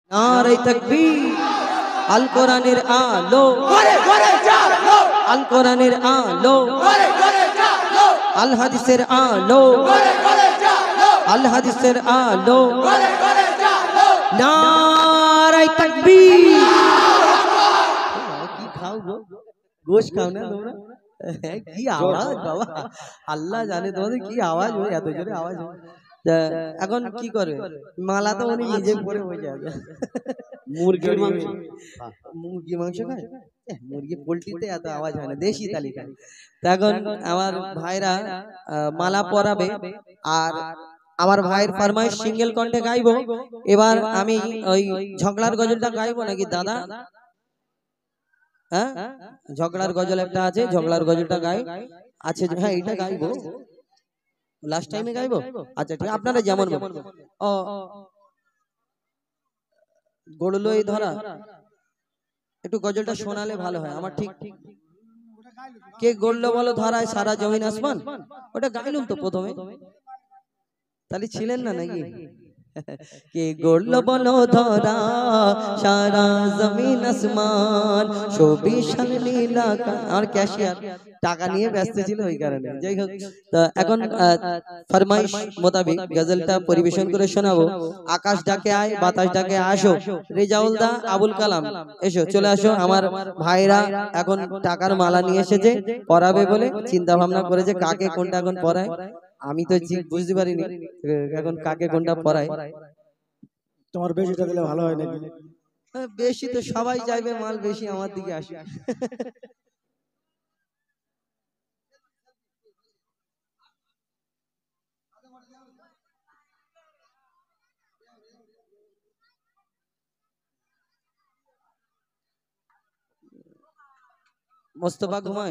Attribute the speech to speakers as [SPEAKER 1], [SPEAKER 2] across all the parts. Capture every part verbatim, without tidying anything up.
[SPEAKER 1] নারে তাকবীর। আল কোরআনের আলো, আল কোরআনের আলো, আল হাদিসের আলো, আল হাদিসের আলো। নারে তাকবীর। কি খাও গো? গোশ খাও না তোমরা? কি আওয়াজ বাবা, আল্লাহ জানে তোমাদের কি আওয়াজ হয়, এত জোরে আওয়াজ হয়। এখন কি করবে? মালা তো উনি নিজে পরে হয়ে যাবে। মুরগির মাংস, মুরগি মাংস খায়? মুরগি পোল্ট্রিতে এত আওয়াজ হয় না, দেশি তালিকায়। এখন আমার ভাইরা মালা পরাবে, আর আমার ভাইয়ের ফরমাইশ সিঙ্গেল কণ্ঠে গাইবো। এবার আমি ওই ঝগড়ার গজলটা গাইবো নাকি দাদা? হ্যাঁ, ঝগড়ার গজল একটা আছে, ঝগড়ার গজলটা গাই আছে। হ্যাঁ, এটা গাইবো, লাস্ট টাইমে গাইবো। আচ্ছা ঠিক, আপনারা যেমন ও গড়লো এই ধরা, একটু গজলটা শোনালে ভালো হয় আমার। ঠিক কে গড়লো বলো? ধরায় সারা জমিন আসমান, ওটা গাইলুম তো প্রথমে, তাহলে ছিলেন না নাকি? কে গড়লো বলো ধরা সারা জমিন আসমান, সবিশাল নীলা। আর ক্যাশিয়ার টাকা নিয়ে ব্যস্ত ছিল ওই কারণে। যাই হোক, তো এখন ফরমাইশ মোতাবেক গজলটা পরিবেশন করে শোনাবো। আকাশ ডাকে আয়, বাতাস ডাকে আসো। রেজাউল দা, আবুল কালাম, এসো, চলে আসো। আমার ভাইরা এখন টাকার মালা নিয়ে এসেছে, পরাবে বলে চিন্তা ভাবনা করেছে কাকে কোনটা এখন পরায়। আমি তো বুঝতে পারিনি এখন কাকে কোনটা পরায়।
[SPEAKER 2] তোমার বেশিটা দিলে ভালো হয় নাকি?
[SPEAKER 1] বেশি তো সবাই চাইবে মাল বেশি আমার দিকে আসে। মোস্তফা ঘুমায়?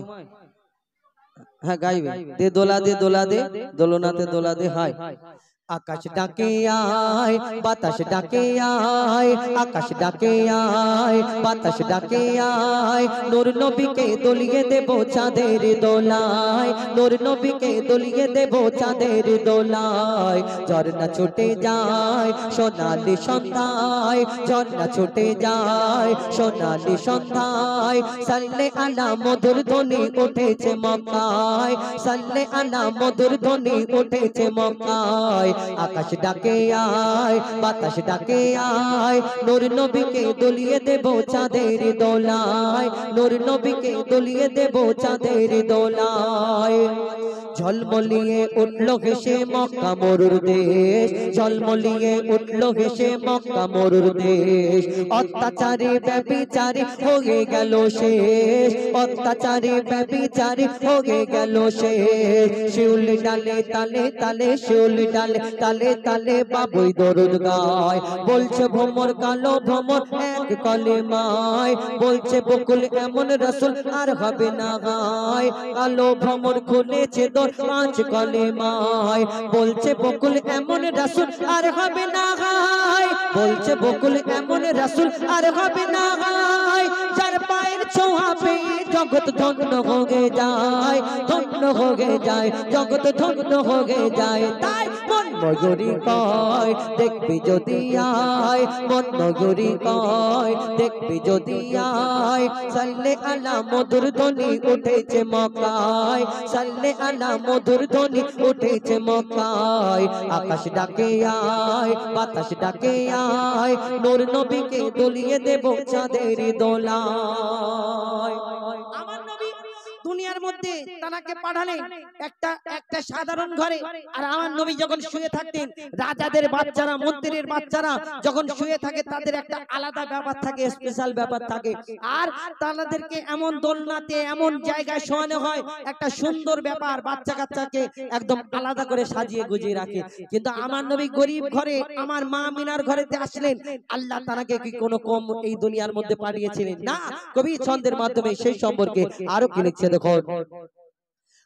[SPEAKER 1] হ্যাঁ গাইবে। দে দোলা দে দোলা দে, দোলনাতে দোলা দে হায়। আকাশ ডাকে আয়, বাতাস ডাকে আয়, আকাশ ডাকে আয়, বাতাস ডাকে আয়। নূর নবীকে দলিয়ে দেব চাঁদের দোলায়, নূর নবীকে দলিয়ে দেব চাঁদের দোলায়। ঝর্ণা ছুটে যায় সোনালি সন্ধ্যায়, ঝর্ণা ছুটে যায় সোনালি সন্ধ্যায়। সাল্লে আলা মধুর ধ্বনি উঠেছে মক্কায়, সাল্লে আলা মধুর ধ্বনি উঠেছে মক্কায়। আকাশ ডাকে আয়, বাতাস ডাকে আয়, নূর নবীকে দলিয়ে দেব চাঁদের দোলায়, নূর নবীকে দলিয়ে দেব চাঁদের দোলায়। ঝলমলিয়ে উঠল হেসে মক্কা মরুর দেশ, ঝলমলিয়ে উঠল হেসে মক্কা মরুর দেশ। অত্যাচারে ব্যভিচারে হয়ে গেল শেষ, অত্যাচারে ব্যভিচারে হয়ে গেল শেষ। শিউলি ডালে তালে তালে, শিউলি ডালে তালে তালে বাবুই দরুদ গায়। বলছে ভ্রমর কালো ভ্রমর এক কলেমায়, বলছে বকুল এমন রসুল আর হবে না গায়। কালো ভ্রমর খুলেছে দর পাঁচ কলেমায়, বলছে বকুল এমন রসুল আর হবে না গায়, বলছে বকুল এমন রসুল আর হবে না গায়। যার পায়ের ছোঁয়া পেয়ে জগৎ ধন্য হয়ে যায়, ধন্য হয়ে যায়, জগৎ ধন্য হয়ে যায়। তাই মন ময়ূরী কয় দেখবি যদি আয়, মন ময়ূরী কয় দেখবি যদি আয়। সাল্লে আলা মধুর ধ্বনি উঠেছে মক্কায়, সাল্লে আলা মধুর ধ্বনি উঠেছে মক্কায়। আকাশ ডাকে আয়, বাতাস ডাকে আয়, নূর নবীকে দলিয়ে দেব চাঁদের দোলায়। আমার নবী দুনিয়ার মধ্যে তানাকে পাঠালেন একটা একটা সাধারণ ঘরে। আর আমার নবী যখন শুয়ে থাকতেন, রাজাদের বাচ্চারা, মন্ত্রীর বাচ্চারা যখন শুয়ে থাকে, তাদের একটা আলাদা ব্যাপার থাকে, স্পেশাল ব্যাপার থাকে। আর তাদেরকে এমন দোলনাতে এমন জায়গায় শোয়ানো হয়, একটা সুন্দর ব্যাপার, বাচ্চা কাচ্চাকে একদম আলাদা করে সাজিয়ে গুজিয়ে রাখে। কিন্তু আমার নবী গরিব ঘরে, আমার মা মিনার ঘরেতে আসলেন, আল্লাহ তানাকে কি কোনো কম এই দুনিয়ার মধ্যে পাঠিয়েছিলেন? না। কবি ছন্দের মাধ্যমে সেই সম্পর্কে আরো কি লিখছে দেখো।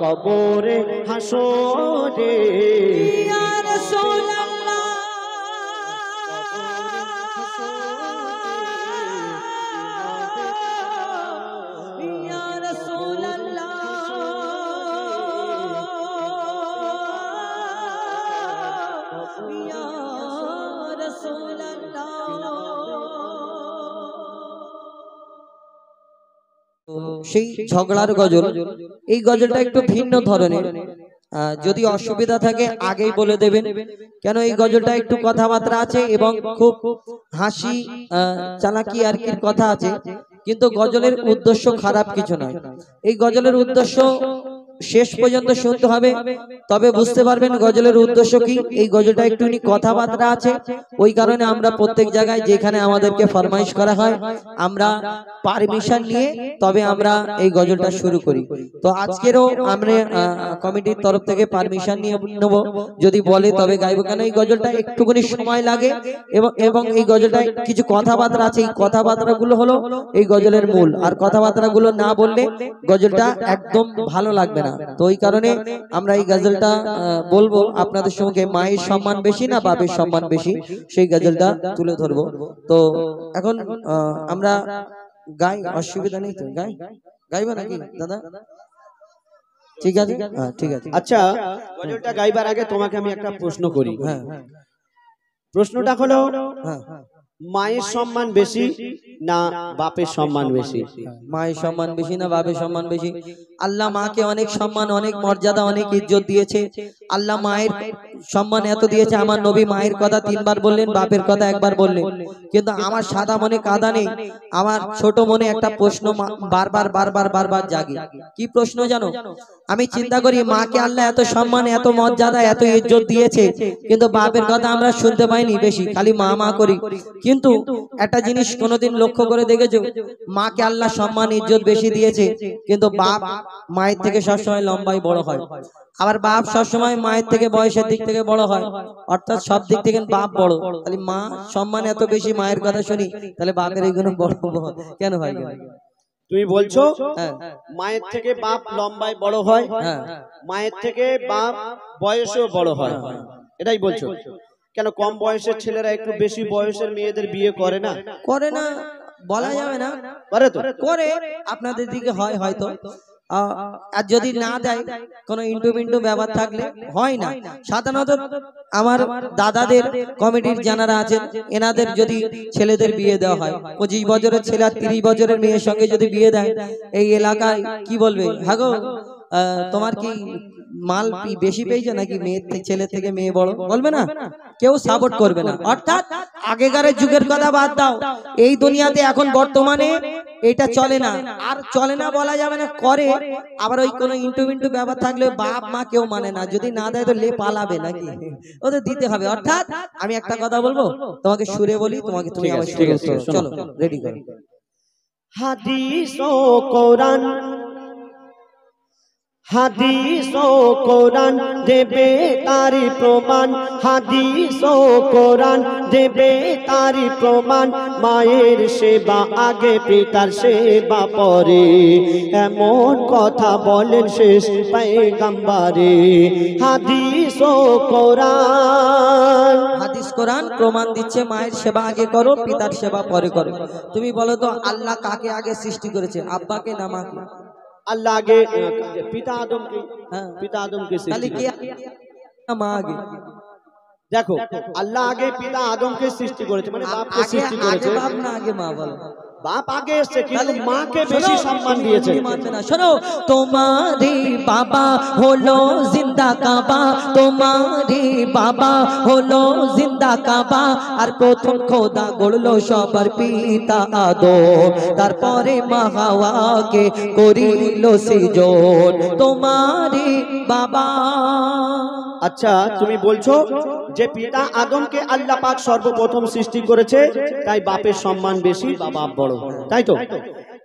[SPEAKER 3] কবরে হাসরে
[SPEAKER 1] ইয়া রাসূলুল্লাহ ইয়া রাসূলুল্লাহ ইয়া রাসূলুল্লাহ। সেই ঝগড়ার গজল, এই গজলটা একটু ভিন্ন ধরনের। আহ, যদি অসুবিধা থাকে আগেই বলে দেবেন, কেন এই গজলটা একটু কথাবার্তা আছে এবং খুব হাসি আহ, চালাকি আর কি কথা আছে, কিন্তু গজলের উদ্দেশ্য খারাপ কিছু নয়। এই গজলের উদ্দেশ্য শেষ পর্যন্ত শুনতে হবে, তবে বুঝতে পারবেন গজলের উদ্দেশ্য কি। এই গজলটা একটুখানি কথাবার্তা আছে, ওই কারণে আমরা প্রত্যেক জায়গায় যেখানে আমাদেরকে ফরমাইশ করা হয় আমরা পারমিশন নিয়ে তবে আমরা এই গজলটা শুরু করি। তো আজকেরও আমরা কমিটির তরফ থেকে পারমিশন নিয়ে নেব, যদি বলে তবে গাইবো, কেন এই গজলটা একটুখানি সময় লাগে এবং এবং এই গজলটা কিছু কথাবার্তা আছে। এই কথাবার্তাগুলো হলো এই গজলের মূল, আর কথাবার্তাগুলো না বললে গজলটা একদম ভালো লাগবে না। তো ওই কারণে আমরা এই গজলটা বলবো আপনাদের সঙ্গে, মায়ের সম্মান বেশি না বাপের সম্মান বেশি, সেই গজলটা তুলে ধরবো। তো এখন আমরা গাই, অসুবিধা নেই তো? গাই গাইবা নাকি দাদা? ঠিক আছে, হ্যাঁ ঠিক আছে।
[SPEAKER 3] আচ্ছা, গজলটা গাইবার আগে তোমাকে আমি একটা প্রশ্ন করি।
[SPEAKER 1] হ্যাঁ,
[SPEAKER 3] প্রশ্নটা হলো,
[SPEAKER 1] হ্যাঁ,
[SPEAKER 3] মায়ের সম্মান বেশি না বাপের সম্মান বেশি?
[SPEAKER 1] মায়ের সম্মান বেশি না বাপের সম্মান বেশি? আল্লাহ মাকে অনেক সম্মান, অনেক মর্যাদা, অনেক ইজ্জত দিয়েছে। আল্লাহ মায়ের সম্মান এত দিয়েছে, আমার নবী মায়ের কথা তিনবার বললেন, বাপের কথা একবার বললেন। কিন্তু আমার সাদা মনে কাদা নেই, আমার ছোট মনে একটা প্রশ্ন বারবার বারবার বারবার জাগে। কি প্রশ্ন জানো? আমি চিন্তা করি, মাকে আল্লাহ এত সম্মান, এত মর্যাদা, এত ইজ্জত দিয়েছে, কিন্তু বাপের কথা আমরা শুনতে পাইনি বেশি, খালি মা মা করি। কিন্তু একটা জিনিস কোনোদিন লক্ষ্য করে দেখেছো, মাকে আল্লাহ সম্মান ইজ্জত বেশি দিয়েছে, কিন্তু বাপ মায়ের থেকে সবসময় লম্বাই বড় হয়। আবার বাপ সবসময় মায়ের থেকে বয়সের দিক থেকে বড় হয়, অর্থাৎ সব দিক থেকে বাপ বড়। তাহলে মা সম্মান এত বেশি, মায়ের কথা শুনি, তাহলে বাপের এইগুলো বড় কেন হয়?
[SPEAKER 3] তুমি বলছো
[SPEAKER 1] হ্যাঁ,
[SPEAKER 3] মায়ের থেকে বাপ লম্বায় বড় হয়,
[SPEAKER 1] হ্যাঁ,
[SPEAKER 3] মায়ের থেকে বাপ বয়সেও বড় হয়, এটাই বলছো? কেন কম বয়সের ছেলেরা একটু বেশি বয়সের মেয়েদের বিয়ে করে না?
[SPEAKER 1] করে না বলা যাবে না,
[SPEAKER 3] করে তো।
[SPEAKER 1] করে, আপনাদের দিকে হয় হয়তো, আর যদি না দেয় কোনো ইন্টু মিন্টু ব্যাপার থাকলে হয় না। সাধারণত আমার দাদাদের কমিটির যারা আছেন এনাদের যদি ছেলেদের বিয়ে দেওয়া হয়, পঁচিশ বছরের ছেলে আর তিরিশ বছরের মেয়ের সঙ্গে যদি বিয়ে দেয়, এই এলাকায় কি বলবে, হাগো তোমার কি মাল বেশি পেয়েছে নাকি, মেয়ের ছেলে থেকে মেয়ে বড়, বলবে না, কেউ সাপোর্ট করবে না। অর্থাৎ আগেকার যুগের কথা বাদ দাও, এই দুনিয়াতে এখন বর্তমানে এটা চলে না, আর চলে না বলা যাবে না, করে। আবার ওই কোনো ইন্টু মিন্টু ব্যাপার থাকলে বাপ মা কেউ মানে না, যদি না দেয় তো লে পালাবে নাকি, ওদের দিতে হবে। অর্থাৎ আমি একটা কথা বলবো, তোমাকে সুরে বলি, তোমাকে তুমি আবার সুরে, চলো রেডি করো।
[SPEAKER 3] হাদিস ও কোরআন, হাদিস ও কোরআন দেবে তারি প্রমাণ, হাদিস ও কোরআন দেবে তারি প্রমাণ। মায়ের সেবা আগে পিতার সেবা পরে, এমন কথা বলেন শেষ পয়গম্বরে। হাদিস ও কোরআন,
[SPEAKER 1] হাদিস কোরআন প্রমাণ দিচ্ছে মায়ের সেবা আগে করো, পিতার সেবা পরে করো। তুমি বলো তো আল্লাহ কাকে আগে সৃষ্টি করেছে, আব্বাকে না মাকে?
[SPEAKER 3] আল্লাহ আগে পিতা আদমকে,
[SPEAKER 1] হ্যাঁ,
[SPEAKER 3] পিতা আদমকে
[SPEAKER 1] তাহলে
[SPEAKER 3] সৃষ্টি
[SPEAKER 1] কি
[SPEAKER 3] করেছে।
[SPEAKER 1] মা আগে?
[SPEAKER 3] দেখো, আল্লাহ আগে পিতা আদমকে সৃষ্টি করেছে, মানে বাপকে
[SPEAKER 1] আগে
[SPEAKER 3] সৃষ্টি
[SPEAKER 1] আগে
[SPEAKER 3] করেছে।
[SPEAKER 1] বাপ না আগে মা? বলো।
[SPEAKER 3] বাপ আগে এসছে, কিন্তু মাকে বেশি সম্মান দিয়েছে।
[SPEAKER 1] মানবে না, শোনো, তোমারে বাবা হলো জিন্দা কাবা, তোমারে বাবা হলো জিন্দা কাবা, আর প্রথম খোদা গড়লো সবার পিতা আদম, তারপরে মা হাওয়াকে করিল সৃজন, তোমারে বাবা।
[SPEAKER 3] আচ্ছা, তুমি বলছো যে পিতা আদমকে আল্লাহ পাক সর্বপ্রথম সৃষ্টি করেছে, তাই বাপের সম্মান বেশি বা বাপ বড়, তাই তো?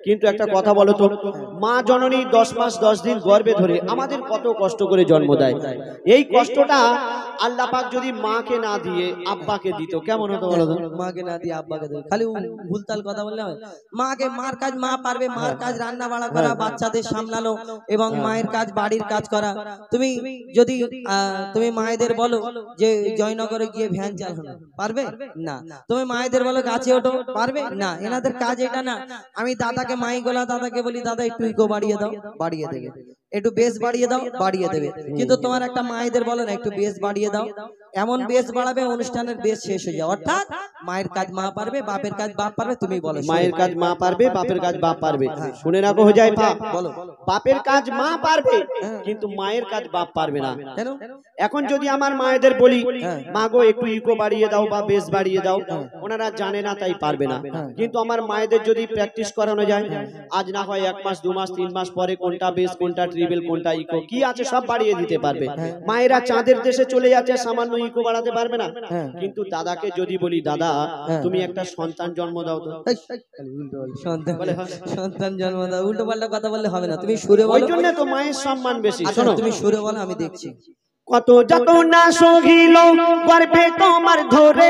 [SPEAKER 3] কিন্তু একটা কথা বলো তো, মা জননী দশ মাস দশ দিন গর্ভে ধরে আমাদের কত কষ্ট করে জন্ম দেয়। এই কষ্টটা আল্লাহ পাক যদি মাকে না দিয়ে আব্বাকে দিত কেমন হতো বলো তো?
[SPEAKER 1] মাকে না দিয়ে আব্বাকে দেবে, খালি ভুলতাল কথা বললে হয়? মাকে, মার কাজ মা পারবে, মার কাজ রান্না বাড়া করা, বাচ্চাদের সামলানো এবং মায়ের কাজ বাড়ির কাজ করা। তুমি যদি তুমি মায়েদের বলো যে জয়নগরে গিয়ে ভ্যান চালানো, পারবে না। তুমি মায়েদের বলো গাছে ওঠো, পারবে না। এনাদের কাজ এটা না। আমি দাদাকে মাই গোলা দাদাকে বলি দাদা একটু ইকো বাড়িয়ে দাও, বাড়িয়ে দেবে। একটু বেস বাড়িয়ে দাও, বাড়িয়ে দেবে। কিন্তু তোমার একটা মায়েদের বলো না একটু বেস বাড়িয়ে দাও, এমন বেস বাড়াবে অনুষ্ঠানের বেস শেষ হয়ে যায়। অর্থাৎ মায়ের কাজ মা পারবে, বাপের কাজ বাপ পারবে। তুমি বলো
[SPEAKER 3] মায়ের কাজ মা পারবে, বাপের কাজ বাপ পারবে। শুনে রাখো হয়ে যায় বাপ,
[SPEAKER 1] বলো
[SPEAKER 3] বাপের কাজ মা পারবে কিন্তু মায়ের কাজ বাপ পারবে না।
[SPEAKER 1] কেন?
[SPEAKER 3] এখন যদি আমার মায়েদের বলি মা গো একটু ইকো বাড়িয়ে দাও বা বেস বাড়িয়ে দাও, ওনারা জানে না তাই পারবে না। কিন্তু আমার মায়েদের যদি প্র্যাকটিস করানো যায়, আজ না হয় এক মাস দু মাস তিন মাস পরে কোনটা বেস কোনটা ট্রিবল কোনটা ইকো কি আছে সব বাড়িয়ে দিতে পারবে। মায়েরা চাঁদের দেশে চলে যাচ্ছে, সামান্য ইকো বাড়াতে পারবে না। কিন্তু দাদাকে যদি বলি দাদা তুমি একটা সন্তান জন্ম দাও তো,
[SPEAKER 1] সন্তান সন্তান জন্ম দাও, উল্টো পাল্টা কথা বললে হবে না। তুমি সুরে বলো,
[SPEAKER 3] ওই জন্য তো মায়ের সম্মান বেশি।
[SPEAKER 1] শোনো তুমি সুরে বলো, আমি দেখছি।
[SPEAKER 3] কত যত না সহিল গর্ভে তোমার ধরে,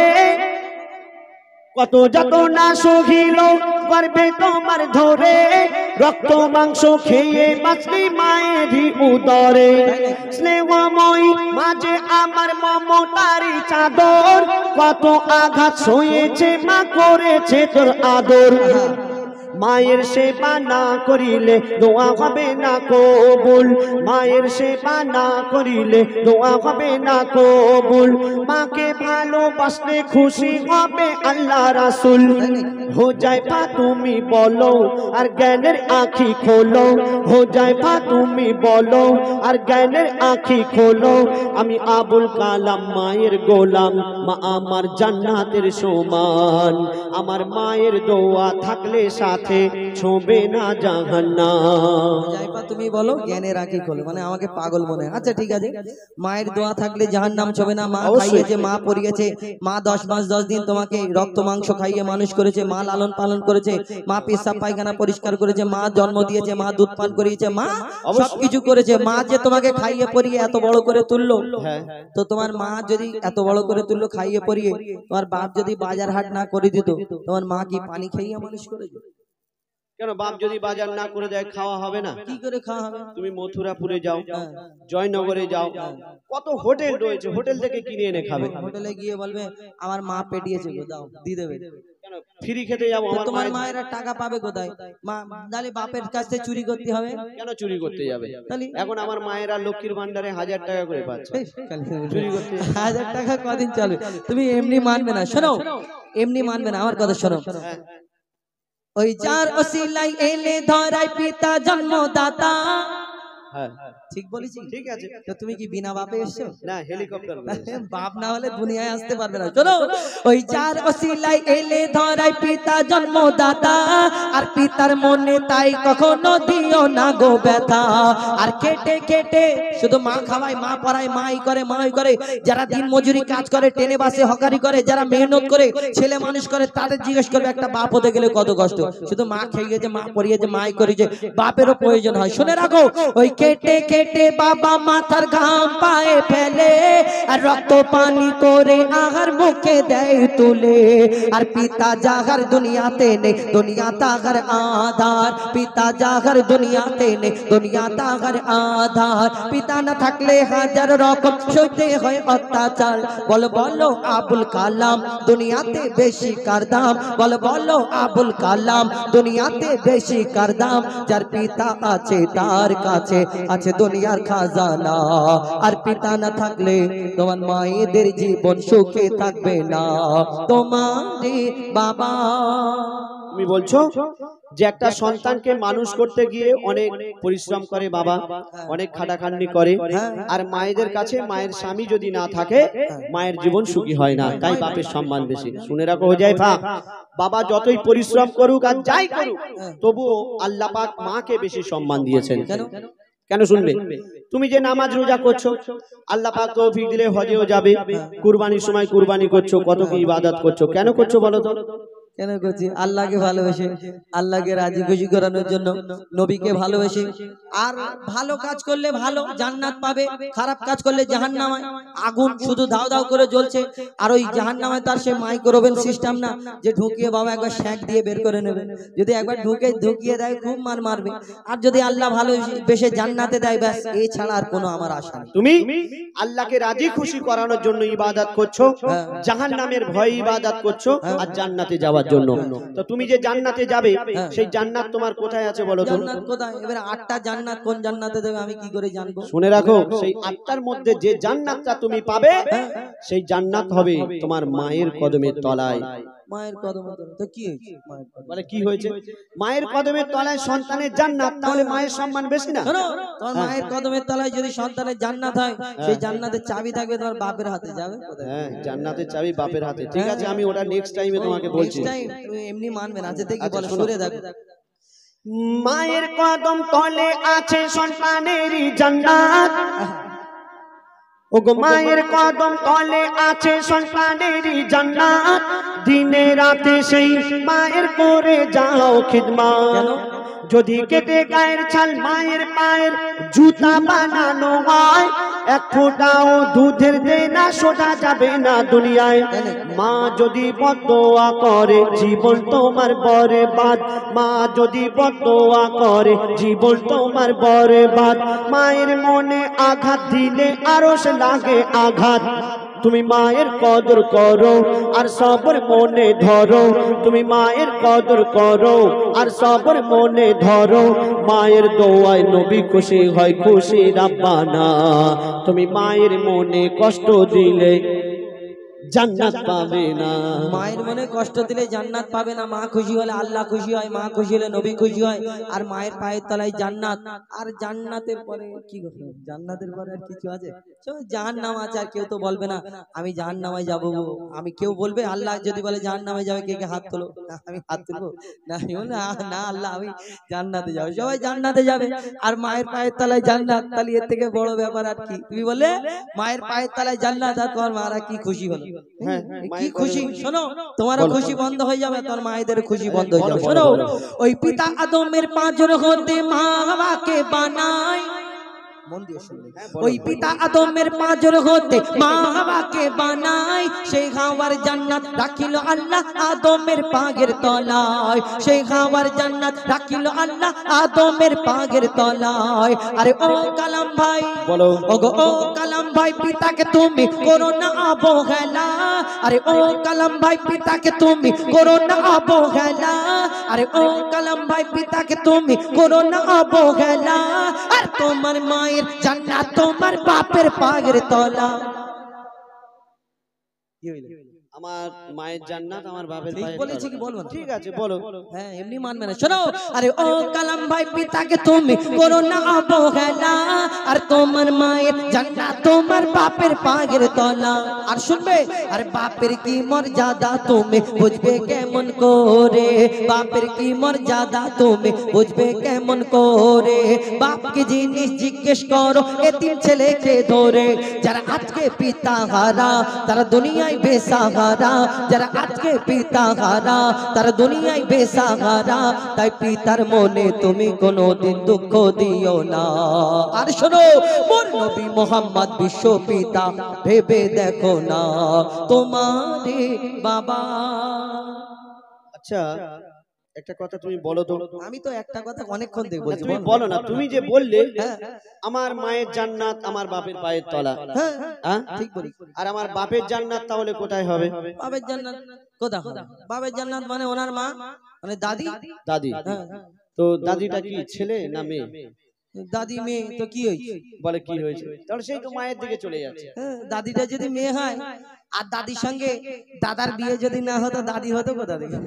[SPEAKER 3] কত যত না সহিল গর্ভে তোমার ধরে, রক্ত মাংস খেয়ে বাঁচলি মায়েরই উদরে। স্নেহময়ী মাঝে আমার মমতারি চাদর, কত আঘাত সয়েছে মা করেছে তোর আদর। মায়ের সেবা না করিলে দোয়া হবে না কবুল, মায়ের সেবা না করিলে দোয়া হবে না কবুল। মাকে ভালোবাসলে খুশি হবে আল্লাহ রাসূল। হো যায় পা তুমি বলো আর জ্ঞানের আঁখি খোলো, হো যায় পা তুমি বলো আর জ্ঞানের আঁখি খোলো। আমি আবুল কালাম মায়ের গোলাম, মা আমার জান্নাতের সমান। আমার মায়ের দোয়া থাকলে সাথে ছোঁবে না জাহান্নাম।
[SPEAKER 1] যাইপা তুমি বলো জ্ঞানের আঁখি খোলো, মানে আমাকে পাগল মনে হয়। আচ্ছা ঠিক আছে, মায়ের দোয়া থাকলে জাহান্নাম ছোঁবে না। মা খাইয়েছে, মা পরিয়েছে, মা দশ মাস দশ দিন তোমাকে রক্ত মাংস খাইয়ে মানুষ করেছে, মা লালন পালন করেছে, মা পেশাব পায়খানা পরিষ্কার করেছে, মা জন্ম দিয়েছে, মা দুধ পান করিয়েছে, মা সবকিছু করেছে। মা যে তোমাকে খাইয়ে পরিয়ে এত বড় করে তুললো, তো তোমার মা যদি এত বড় করে তুললো খাইয়ে পরিয়ে, তোমার বাপ যদি বাজার হাট না করে দিত, তোমার মা কি পানি খাইয়ে মানুষ করেছে?
[SPEAKER 3] কেন বাপ যদি বাজার না করে দেয় খাওয়া হবে না?
[SPEAKER 1] কি করে খাওয়া হবে?
[SPEAKER 3] তুমি মথুরাপুরে যাও, জয়নগরে যাও, কত হোটেল রয়েছে, হোটেল থেকে কিনে এনে খাবে।
[SPEAKER 1] হোটেলে গিয়ে বলবে আমার মা পেটিয়েছে, দাও দিয়ে দেবে।
[SPEAKER 3] কেন ফ্রি খেতে যাবো? আমার
[SPEAKER 1] তোমার মায়েরা টাকা পাবে কোথায়? মা তাহলে বাপের কাছ থেকে চুরি করতে হবে?
[SPEAKER 3] কেন চুরি করতে যাবে? এখন আমার মায়েরা লক্ষ্মীর ভান্ডারে হাজার টাকা করে পাচ্ছে, চুরি করতে
[SPEAKER 1] হাজার টাকা কদিন চলবে? তুমি এমনি মানবে না, শোনো এমনি মানবে না, আমার কথা শোনো। ওই যার ওসিলাই এলে ধরাই পিতা জন্মদাতা।
[SPEAKER 3] হ্যাঁ
[SPEAKER 1] ঠিক বলেছি?
[SPEAKER 3] ঠিক আছে।
[SPEAKER 1] তো তুমি কি বিনা বাপে এসছো?
[SPEAKER 3] না, হেলিকপ্টার।
[SPEAKER 1] বাপ না হলে দুনিয়ায় আসতে পারবে না। চলো, ওই যার ওসিলাই এলে ধরাই পিতা জন্মদাতা, আর পিতার মনে তাই কখনো দিও না গো ব্যথা। আর কেটে কেটে শুধু মা খাওয়ায়, মা পড়ায়, মাই করে, মাই করে। যারা দিন মজুরি কাজ করে, ট্রেনে বাসে হকারি করে, যারা মেহনত করে ছেলে মানুষ করে, তাদের জিজ্ঞেস করবে একটা বাপ হতে গেলে কত কষ্ট। শুধু মা খেয়েছে, মা পড়িয়েছে, মাই করেছে, বাপেরও প্রয়োজন হয়। শুনে রাখো, ওই কেটে কেটে বাবা মাথার ঘাম পায়ে ফেলে, আর রক্ত পানি করে আহার মুখে দেয় তুলে। আর পিতা জাগার দুনিয়াতে নেই, দুনিয়া তাগার আধার। পিতা জাগার দুনিয়াতে নেই, দুনিয়া তাগার আধার। পিতা না থাকলে হাজার রকম সইতে হয় অত্যাচার। বল বলো আবুল কালাম দুনিয়াতে বেশি কার দাম? বল বলো আবুল কালাম দুনিয়াতে বেশি কার দাম? যার পিতা আছে তার কাছে আছে দুনিয়ার খাজানা। আর পিতা না থাকলে তোমার মায়েদের জীবন সুখে থাকবে না। তোমারই বাবা,
[SPEAKER 3] তুমি বলছো যে একটা সন্তানকে মানুষ করতে গিয়ে অনেক পরিশ্রম করে বাবা, অনেক খাটাখাটনি করে। আর মায়েদের কাছে মায়ের স্বামী যদি না থাকে, মায়ের জীবন সুখী হয় না, তাই বাপের সম্মান বেশি। শুনে রাখো হয়ে যায় ভাব, বাবা যতই পরিশ্রম করুক আর যাই করুক, তবুও আল্লাহ পাক মাকে বেশি সম্মান দিয়েছেন। কেন শুনবে? তুমি যে নামাজ রোজা করছো, আল্লাহ পাক তৌফিক দিলে হজেও যাবে, কুরবানির সময় কুরবানি করছো, কত কি ইবাদত করছো, কেন করছো বলো তো?
[SPEAKER 1] কেন করছি? আল্লাহকে ভালোবেসে, আল্লাহকে রাজি খুশি করানোর জন্য, নবীকে ভালোবেসে। আর ভালো কাজ করলে ভালো জান্নাত পাবে, খারাপ কাজ করলে জাহান্নামে আগুন শুধু দাও দাও করে জ্বলছে। আর ওই জাহান্নামে তার সে মাইক্রোওভেন সিস্টেম না যে ঢুকিয়ে বাবা একবার শ্যাক দিয়ে বের করে নেবে। যদি একবার ঢুকে ঢুকিয়ে দেয় খুব মার মারবে। আর যদি আল্লাহ ভালোবেসে জান্নাতে দেয়, ব্যাস এই ছাড়া আর কোনো আমার আশা নেই।
[SPEAKER 3] তুমি আল্লাহকে রাজি খুশি করানোর জন্য ইবাদত করছো, জাহান্নামের ভয়ে ইবাদত করছো, আর জান্নাতে যাওয়ার জন্য। তো তুমি যে জান্নাতে যাবে সেই জান্নাত তোমার কোথায় আছে বলো তো?
[SPEAKER 1] জান্নাত কোথায়? এবারে আটটা জান্নাত কোন জান্নাতে দেবে আমি কি করে জানবো?
[SPEAKER 3] শুনে রাখো, সেই আটটার মধ্যে যে জান্নাতটা তুমি পাবে সেই জান্নাত হবে তোমার মায়ের কদমের তলায়।
[SPEAKER 1] মায়ের কদমের তলায়? তো কি হয়েছে? মায়ের কদমে
[SPEAKER 3] বলে কি হয়েছে? মায়ের কদমের তলায় সন্তানের জান্নাত, তাহলে মায়ের সম্মান বেশি না?
[SPEAKER 1] শোনো, তোমার মায়ের কদমের তলায় যদি সন্তানের জান্নাত হয়, সেই জান্নাতের চাবি থাকবে তোমার বাপের হাতে। যাবে কোথায়?
[SPEAKER 3] হ্যাঁ, জান্নাতের চাবি বাপের হাতে। ঠিক আছে, আমি ওটা নেক্সট টাইমে তোমাকে বলছি।
[SPEAKER 1] নেক্সট টাইম তুমি এমনি মানবে না। যেতে কি বলে সরে দেখো।
[SPEAKER 3] মায়ের কদম তলে আছে সন্তানেরই জান্নাত। ওগো মায়ের কদম তলে আছে সন্তানেরই জান্নাত। দিনে রাতে সেই মায়ের করে যাও খিদমত। যদি কেটে গায়ের ছাল মায়ের পায়ের জুতা বানানো হয়, এক ফোঁটাও দুধের দেনা শোধা যাবে না দুনিয়ায়। মা যদি বদদোয়া করে জীবন তোমার বরবাদ, মা যদি বদদোয়া করে জীবন তোমার বরবাদ। মায়ের মনে আঘাত দিলে আরশ লাগে আঘাত। তুমি মায়ের কদর করো আর সবর মনে ধরো, তুমি মায়ের কদর করো আর সবর মনে ধরো। মায়ের দোয়ায় নবী খুশি হয়, খুশি রাব্বানা। তুমি মায়ের মনে কষ্ট দিলে জান্নাত পাবে না।
[SPEAKER 1] মায়ের মনে কষ্ট দিলে জান্নাত পাবে না। মা খুশি হলে আল্লাহ খুশি হয়, মা খুশি হলে নবী খুশি হয়। আর মায়ের পায়ের তলায় জান্নাত। আর জান্নাতের পরে কি করবে? জান্নাতের পরে আর কিছু আছে? জাহান্নাম আছে, আর কেউ তো বলবে না আমি জাহান্নামে যাবো। আমি কেউ বলবে? আল্লাহ যদি বলে জাহান্নামে যাবে, কে কে হাত তোলো? আমি হাত তুলবো না? আমি বলবো না আল্লাহ আমি জান্নাতে যাবো। সবাই জান্নাতে যাবে। আর মায়ের পায়ের তলায় জান্নাত, তাহলে এর থেকে বড় ব্যাপার আর কি? তুমি বলে মায়ের পায়ের তলায় জান্নাত, আর তোমার মারা কি খুশি হলো? কি খুশি? শোনো, তোমার খুশি বন্ধ হয়ে যাবে, তোর মায়েদের খুশি বন্ধ হয়ে যাবে। শোনো, ওই পিতা আদমের পাঁজর হতে মা হাওয়াকে বানায়। মন দিয়ে শুনবে। ওই পিতা আদমের পাঁজর হতে মা হাওয়াকে বানায়। সেই হাওয়ার জান্নাত রাখিল আল্লাহ আদমের পাগের তলায়। সেই হাওয়ার জান্নাত রাখিল আল্লাহ আদমের পাগের তলায়। আরে ও কালাম ভাই
[SPEAKER 3] বলো,
[SPEAKER 1] ওগো ও কালাম ভাই, পিতাকে তুমি করো না অবহেলা। আরে ও কালাম ভাই, পিতাকে তুমি করো না অবহেলা। আরে ও কালাম ভাই, পিতাকে তুমি করো না অবহেলা। আর তোমার মায়ের জান্নাত তোমার বাপের পাগের তলা।
[SPEAKER 3] আমার মায়ের জান্নাত আমার বাপের
[SPEAKER 1] ঠিক
[SPEAKER 3] পায়ের
[SPEAKER 1] বলেছি কি
[SPEAKER 3] তলা।
[SPEAKER 1] বলবো?
[SPEAKER 3] ঠিক আছে, বলো।
[SPEAKER 1] হ্যাঁ, এমনি মানবে না। শোনো, আরে ও কালাম ভাই, পিতাকে তুমি করো না অবহেলা। আর তোমার মায়ের জান্নাত তোমার বাপের পাগের তলা। আর শুনবে, আরে বাপের কি মর্যাদা তুমি বুঝবে কেমন করে? বাপের কি মর্যাদা তুমি বুঝবে কেমন করে? বাপকে জিনিস জিজ্ঞেস করো এতিম ছেলেকে ধরে। যারা আজকে পিতা হারা তারা দুনিয়ায় বেসাহারা। যারা আজকে পিতা হারা তারা দুনিয়ায় বেসাহারা। তাই পিতার মনে তুমি কোনোদিন দুঃখ দিও না। আর শোনো, মোর নবী মোহাম্মদ বিশ্ব পিতা ভেবে দেখো না তোমারে বাবা।
[SPEAKER 3] আচ্ছা, একটা কথা তুমি বলো তো।
[SPEAKER 1] আমি তো একটা কথা অনেকক্ষণ থেকে বলছি।
[SPEAKER 3] তুমি বলো না, তুমি যে বললে
[SPEAKER 1] হ্যাঁ
[SPEAKER 3] আমার মায়ের জান্নাত আমার বাপের পায়ের তলা,
[SPEAKER 1] হ্যাঁ
[SPEAKER 3] হ্যাঁ
[SPEAKER 1] ঠিক বলি।
[SPEAKER 3] আর আমার বাপের জান্নাত তাহলে কোথায় হবে?
[SPEAKER 1] বাবের জান্নাত কোথা হবে? বাবের জান্নাত মানে ওনার মা, মানে দাদি।
[SPEAKER 3] দাদি।
[SPEAKER 1] হ্যাঁ,
[SPEAKER 3] তো দাদিটা কি ছেলে না মেয়ে?
[SPEAKER 1] দাদি মেয়ে তো কি হয়েছে?
[SPEAKER 3] বলে কি হয়েছে? তাহলে সেই তো মায়ের দিকে চলে যাচ্ছে।
[SPEAKER 1] হ্যাঁ, দাদিটা যদি মেয়ে হয় আর দাদির সঙ্গে দাদার বিয়ে যদি না হতো, দাদি হতো কোথা থেকে?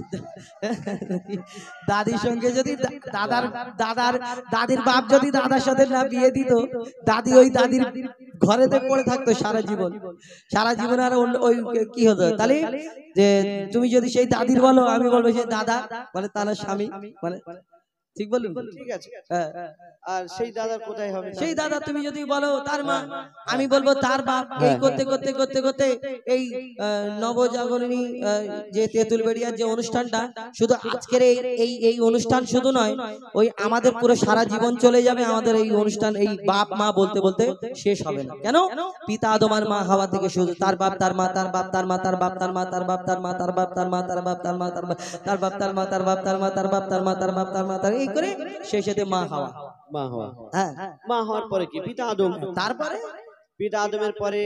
[SPEAKER 1] দাদির সঙ্গে যদি দাদার দাদার দাদির বাপ যদি দাদার সাথে না বিয়ে দিত, দাদি ওই দাদির ঘরেতে পড়ে থাকতো সারা জীবন। সারা জীবন আর ওই কি হতো? তাহলে যে তুমি যদি সেই দাদির বলো, আমি বলবো সেই দাদা, মানে তার স্বামী, মানে ঠিক বলুন?
[SPEAKER 3] ঠিক আছে।
[SPEAKER 1] হ্যাঁ।
[SPEAKER 3] আর সেই দাদার কোথায় হবে?
[SPEAKER 1] সেই দাদা তুমি যদি বলো তার মা, আমি বলবো তার বাপ। এই করতে করতে করতে করতে এই আহ, নবজাগরণী আহ, যে তেঁতুলবেড়িয়ার যে অনুষ্ঠানটা, শুধু আজকের এই এই এই অনুষ্ঠান শুধু নয়, ওই আমাদের পুরো সারা জীবন চলে যাবে। আমাদের এই অনুষ্ঠান এই বাপ মা বলতে বলতে শেষ হবে না। কেন? পিতা আদম আর মা হাওয়া থেকে শুধু তার বাপ তার মা তার বাপ তার মা তার বাপ তার মা তার বাপ তার মা তার বাপ তার মা তার বাপ তার মা তার বাপ তার বাপ তার মা তার বাপ তার মা তার বাপ তার মা তার বাপ তার মা তার, এই করে শেষেতে মা হাওয়া।
[SPEAKER 3] মা হওয়া।
[SPEAKER 1] হ্যাঁ,
[SPEAKER 3] মা হওয়ার পরে কি? পিতা আদম।
[SPEAKER 1] তারপরে
[SPEAKER 3] পিতা আদমের পরে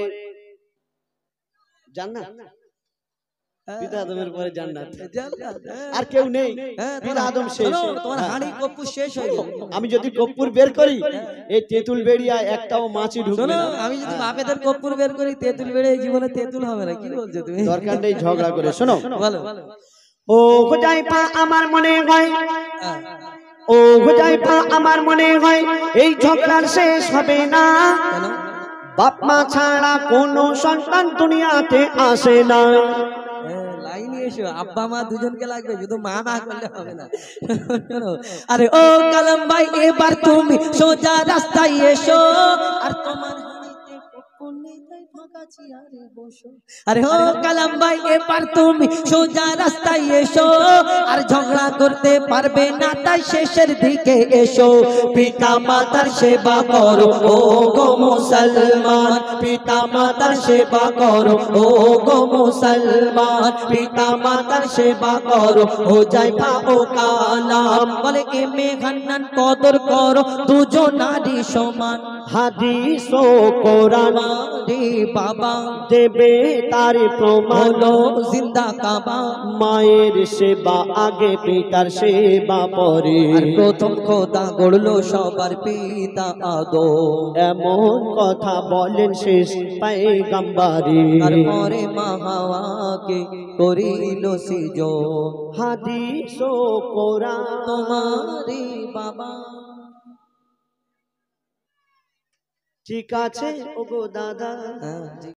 [SPEAKER 3] জান্নাত। পিতা আদমের পরে জান্নাত। আর কেউ নেই। পিতা আদম শেষ।
[SPEAKER 1] তোমার হাঁড়ি কপ্পুর শেষ হয়ে গেল।
[SPEAKER 3] আমি যদি কপ্পুর বের করি, এই তেঁতুল বেড়িয়া একটাও মাছি ঢুকবে না।
[SPEAKER 1] আমি যদি বাপেদের কপ্পুর বের করি, তেঁতুল বেড়ে জীবনে তেঁতুল হবে না। কি বলছো তুমি?
[SPEAKER 3] দরকার নেই ঝগড়া করে। শোনো,
[SPEAKER 1] বলো।
[SPEAKER 3] ও হুজাইফা আমার মনে হয়, ও হুজাইফা আমার মনে হয় এই ঝগড়ার শেষ হবে না।
[SPEAKER 1] কেন?
[SPEAKER 3] বাপ মা ছাড়া কোনো সন্তান দুনিয়াতে আসে না।
[SPEAKER 1] লাইনে এসো, আব্বা মা দুজনকে লাগবে, শুধু মা না করলে হবে না। আরে ও কালাম ভাই, এবার তুমি সোজা রাস্তায় এসো, আর তোমার হাঁড়িতে কপ্পুর নেই তাই ফাঁকা চেয়ারে বসো। আরে ও কালাম ভাই, এবার তুমি সোজা রাস্তায় এসো, আর ঝগড়া করতে পারবে না তাই শেষের দিকে এসো। পিতা মাতার সেবা করো ও গো মুসলমান, পিতা মাতার সেবা করো ও গো মুসলমান, পিতা মাতার সেবা করো ও যাইফা ও কালাম। বলে এ মেঘান্নান কদর করো দুজনারই সমান।
[SPEAKER 3] হাদিস ও কোরআন
[SPEAKER 1] রে বাবা
[SPEAKER 3] দেবে তার প্রমাণ।
[SPEAKER 1] হলো জিন্দা কাবা,
[SPEAKER 3] মায়ের সেবা আগে পিতার সেবা পরে।
[SPEAKER 1] আর প্রথম খোদা গড়লো সবার পিতা আদম।
[SPEAKER 3] এমন কথা বলেন শেষ পয়গম্বরে।
[SPEAKER 1] আর পরে মা হাওয়াকে করিল সৃজন।
[SPEAKER 3] হাদিস ও কোরআন
[SPEAKER 1] তোমারে বাবা।
[SPEAKER 3] ঠিক আছে ওগো দাদা।
[SPEAKER 1] হ্যাঁ।